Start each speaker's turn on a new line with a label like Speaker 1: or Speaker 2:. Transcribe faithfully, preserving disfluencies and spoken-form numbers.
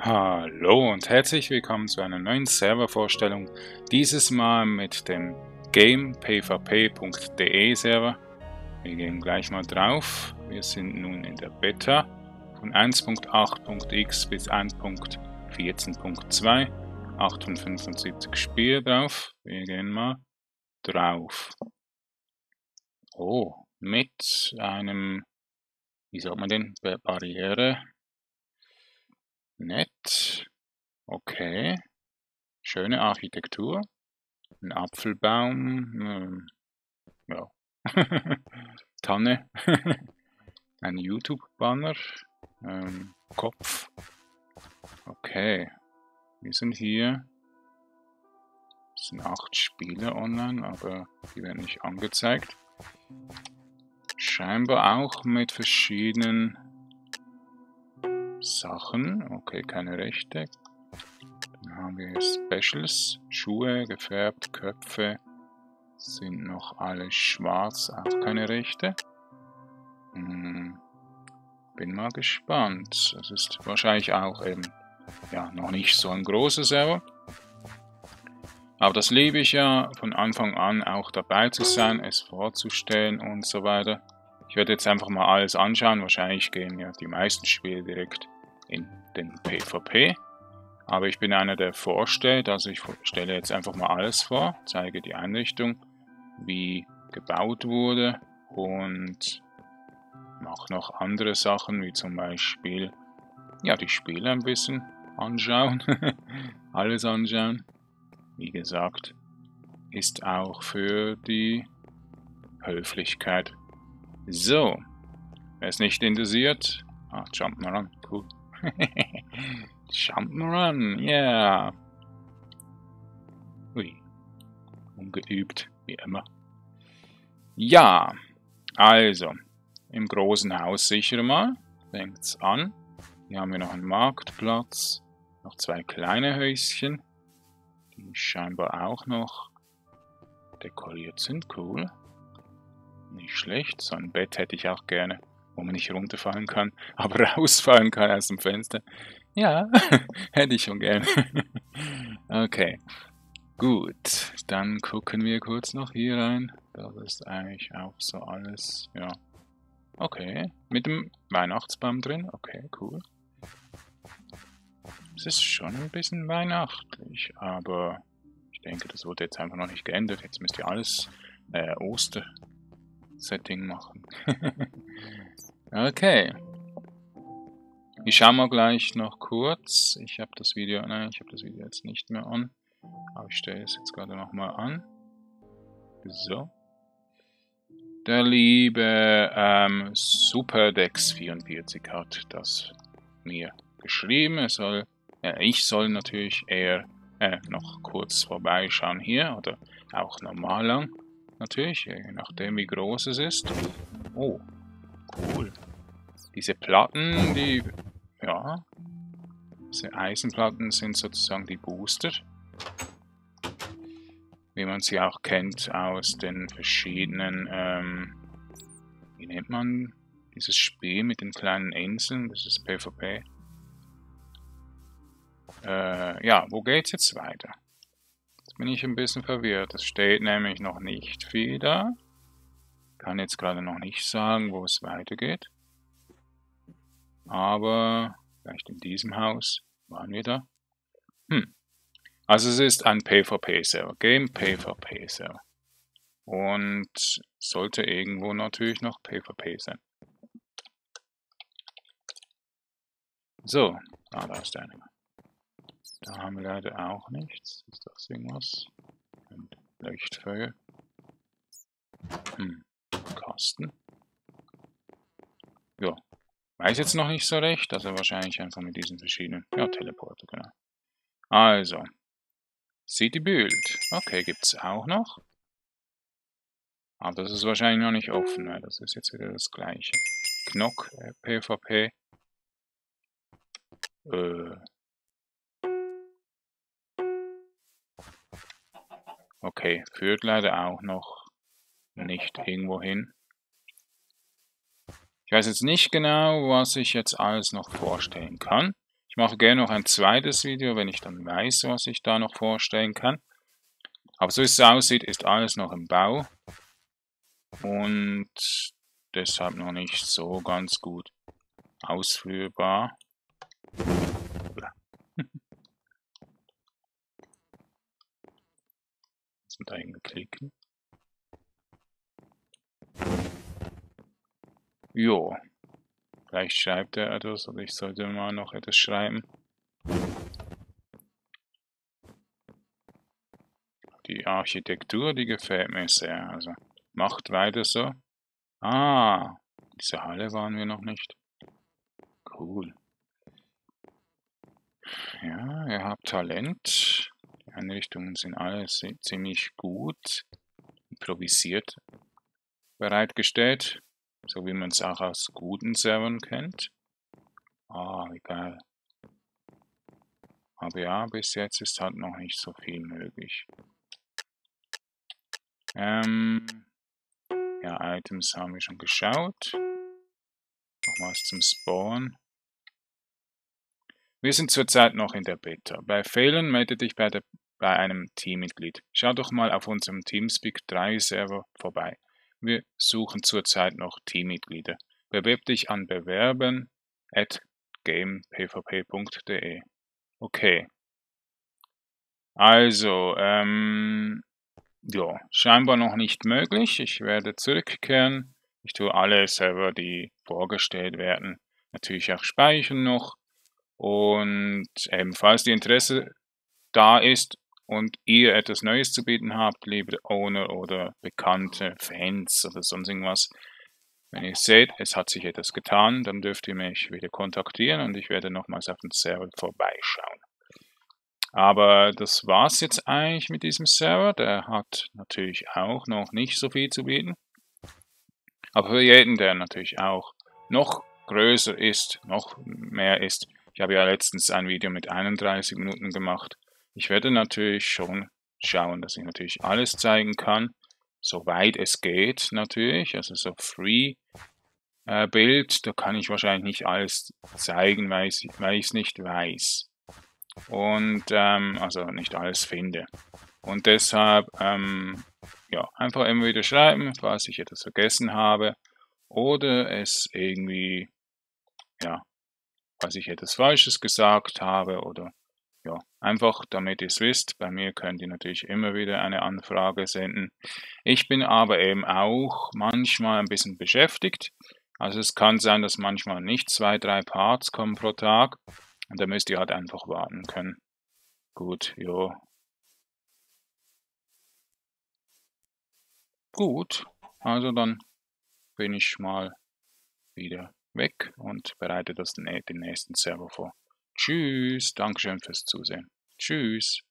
Speaker 1: Hallo und herzlich willkommen zu einer neuen Servervorstellung, dieses Mal mit dem game p v p punkt d e Server. Wir gehen gleich mal drauf. Wir sind nun in der Beta von eins Punkt acht Punkt x bis eins Punkt vierzehn Punkt zwei, achthundertfünfundsiebzig Spiele drauf. Wir gehen mal drauf. Oh, mit einem, wie sagt man denn, Barriere. Nett. Okay. Schöne Architektur. Ein Apfelbaum. Ähm, ja. Tanne. Ein YouTube-Banner. Ähm, Kopf. Okay. Wir sind hier. Es sind acht Spiele online, aber die werden nicht angezeigt. Scheinbar auch mit verschiedenen Sachen. Okay, keine Rechte. Dann haben wir hier Specials. Schuhe, gefärbt, Köpfe. Sind noch alle schwarz, auch keine Rechte. Hm, bin mal gespannt. Es ist wahrscheinlich auch eben, ja, noch nicht so ein großer Server. Aber das liebe ich ja, von Anfang an auch dabei zu sein, es vorzustellen und so weiter. Ich werde jetzt einfach mal alles anschauen. Wahrscheinlich gehen ja die meisten Spiele direkt in den PvP. Aber ich bin einer, der vorstellt. Also ich stelle jetzt einfach mal alles vor, zeige die Einrichtung, wie gebaut wurde und mache noch andere Sachen, wie zum Beispiel, ja, die Spiele ein bisschen anschauen. Alles anschauen. Wie gesagt, ist auch für die Höflichkeit. So, wer es nicht interessiert, ah, Jump'n'Run, cool. Jump'n'Run, ja. Yeah. Ui, ungeübt, wie immer. Ja, also, im großen Haus sicher mal, fängt's an. Hier haben wir noch einen Marktplatz, noch zwei kleine Häuschen, die scheinbar auch noch dekoriert sind, cool. Nicht schlecht, so ein Bett hätte ich auch gerne, wo man nicht runterfallen kann, aber rausfallen kann aus dem Fenster. Ja, hätte ich schon gerne. Okay, gut, dann gucken wir kurz noch hier rein. Das ist eigentlich auch so alles, ja. Okay, mit dem Weihnachtsbaum drin, okay, cool. Es ist schon ein bisschen weihnachtlich, aber ich denke, das wurde jetzt einfach noch nicht geändert. Jetzt müsst ihr alles äh, Oster-Setting machen. Okay. Ich schaue mal gleich noch kurz. Ich habe das Video, nein, ich habe das Video jetzt nicht mehr an. Aber ich stelle es jetzt gerade nochmal an. So. Der liebe ähm, Superdex vierundvierzig hat das mir geschrieben. Er soll, äh, ich soll natürlich eher äh, noch kurz vorbeischauen hier. Oder auch normal lang. Natürlich, je nachdem wie groß es ist. Oh, cool. Diese Platten, die, ja, diese Eisenplatten sind sozusagen die Booster. Wie man sie auch kennt aus den verschiedenen, ähm, wie nennt man dieses Spiel mit den kleinen Inseln, das ist PvP. Äh, ja, wo geht's jetzt weiter? Jetzt bin ich ein bisschen verwirrt, es steht nämlich noch nicht viel da. Kann jetzt gerade noch nicht sagen, wo es weitergeht. Aber vielleicht in diesem Haus waren wir da. Hm. Also es ist ein PvP-Server, Game PvP-Server. Und sollte irgendwo natürlich noch PvP sein. So, ah, da ist einer. Da haben wir leider auch nichts. Ist das irgendwas? Ein Leuchtfeuer. Hm, Kasten. Ja, weiß jetzt noch nicht so recht. Also wahrscheinlich einfach mit diesen verschiedenen, ja, Teleporter, genau. Also, City Build. Okay, gibt es auch noch. Aber das ist wahrscheinlich noch nicht offen, weil das ist jetzt wieder das gleiche. Knock äh, PvP. Äh. Okay, führt leider auch noch nicht irgendwo hin. Ich weiß jetzt nicht genau, was ich jetzt alles noch vorstellen kann. Ich mache gerne noch ein zweites Video, wenn ich dann weiß, was ich da noch vorstellen kann. Aber so wie es aussieht, ist alles noch im Bau. Und deshalb noch nicht so ganz gut ausführbar. Und eingeklickt. Jo. Vielleicht schreibt er etwas oder ich sollte mal noch etwas schreiben. Die Architektur, die gefällt mir sehr. Also macht weiter so. Ah, diese Halle waren wir noch nicht. Cool. Ja, ihr habt Talent. Die Einrichtungen sind alle ziemlich gut improvisiert bereitgestellt. So wie man es auch aus guten Servern kennt. Ah, wie geil. Aber ja, bis jetzt ist halt noch nicht so viel möglich. Ähm, ja, Items haben wir schon geschaut. Nochmals zum Spawn. Wir sind zurzeit noch in der Beta. Bei Fehlern melde dich bei, der, bei einem Teammitglied. Schau doch mal auf unserem Teamspeak drei Server vorbei. Wir suchen zurzeit noch Teammitglieder. Bewirb dich an bewerben at gamepvp punkt de. Okay. Also, ähm, ja, scheinbar noch nicht möglich. Ich werde zurückkehren. Ich tue alle Server, die vorgestellt werden, natürlich auch speichern noch. Und ebenfalls die Interesse da ist und ihr etwas Neues zu bieten habt, liebe Owner oder bekannte Fans oder sonst irgendwas. Wenn ihr seht, es hat sich etwas getan, dann dürft ihr mich wieder kontaktieren und ich werde nochmals auf den Server vorbeischauen. Aber das war's jetzt eigentlich mit diesem Server. Der hat natürlich auch noch nicht so viel zu bieten. Aber für jeden, der natürlich auch noch größer ist, noch mehr ist. Ich habe ja letztens ein Video mit einunddreißig Minuten gemacht. Ich werde natürlich schon schauen, dass ich natürlich alles zeigen kann. Soweit es geht natürlich. Also so Free äh, Bild, da kann ich wahrscheinlich nicht alles zeigen, weil ich es nicht weiß. Und ähm, also nicht alles finde. Und deshalb ähm, ja, einfach immer wieder schreiben, falls ich etwas vergessen habe oder es irgendwie, ja, falls ich etwas Falsches gesagt habe oder ja, einfach damit ihr es wisst. Bei mir könnt ihr natürlich immer wieder eine Anfrage senden. Ich bin aber eben auch manchmal ein bisschen beschäftigt. Also es kann sein, dass manchmal nicht zwei, drei Parts kommen pro Tag und da müsst ihr halt einfach warten können. Gut, ja. Gut, also dann bin ich mal wieder weg und bereite das den nächsten Server vor. Tschüss, Dankeschön fürs Zusehen. Tschüss.